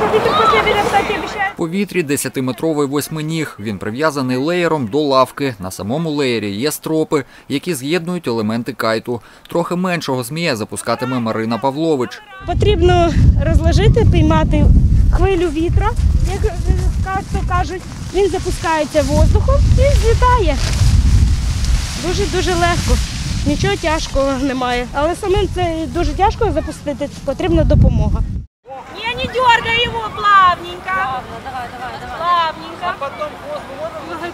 В повітрі 10-метровий восьминіг. Він прив'язаний леєром до лавки. На самому леєрі є стропи, які з'єднують елементи кайту. Трохи меншого змія запускатиме Марина Павлович. Потрібно розложити, піймати хвилю вітра, як кажуть. Він запускається воздухом і злітає. Дуже легко. Нічого тяжкого немає. Але самим це дуже тяжко запустити, потрібна допомога. Не дергай его, плавненько. Давай. Плавненько. А потом хвост можно?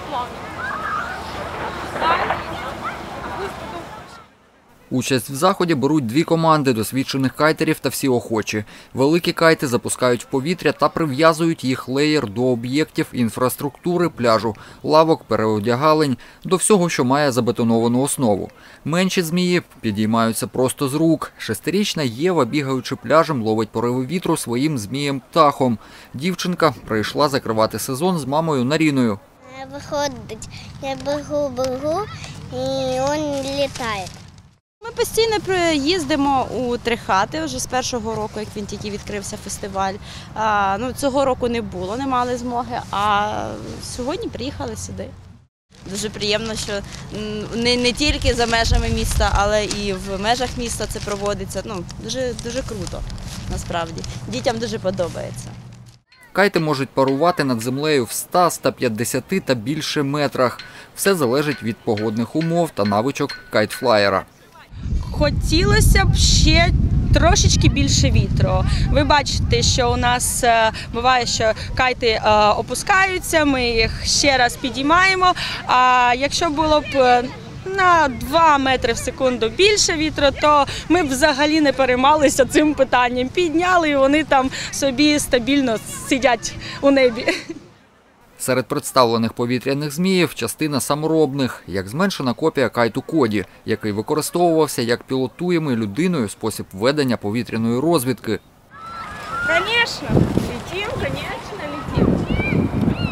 Участь в заході беруть 2 команди досвідчених кайтерів та всі охочі. Великі кайти запускають в повітря та прив'язують їх леєр до об'єктів інфраструктури пляжу, лавок, переодягалень, до всього, що має забетоновану основу. Менші змії підіймаються просто з рук. 6-річна Єва, бігаючи пляжем, ловить пориви вітру своїм змієм-птахом. Дівчинка прийшла закривати сезон з мамою Наріною. Виходить, я бегу, і він літає. Ми постійно їздимо у 3 хати вже з першого року, як він тільки відкрився фестиваль. Цього року не було, не мали змоги, а сьогодні приїхали сюди. Дуже приємно, що не тільки за межами міста, але і в межах міста це проводиться. Дуже круто, насправді. Дітям дуже подобається. Кайти можуть парувати над землею в 100, 150 та більше метрах. Все залежить від погодних умов та навичок кайтфлаєра. Хотілося б ще трошечки більше вітру. Ви бачите, що у нас буває, що кайти опускаються, ми їх ще раз підіймаємо. А якщо було б на 2 метри в секунду більше вітру, то ми б взагалі не переймалися цим питанням. Підняли і вони там собі стабільно сидять у небі. Серед представлених повітряних зміїв частина саморобних, як зменшена копія кайту Коді, який використовувався як пілотуємий людиною спосіб ведення повітряної розвідки. Конечно, летим, конечно, летим.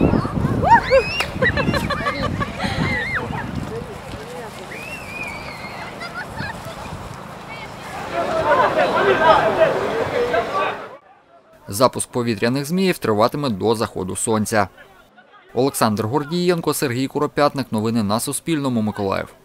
Запуск повітряних зміїв триватиме до заходу сонця. Олександр Гордієнко, Сергій Куропятник. Новини на Суспільному. Миколаїв.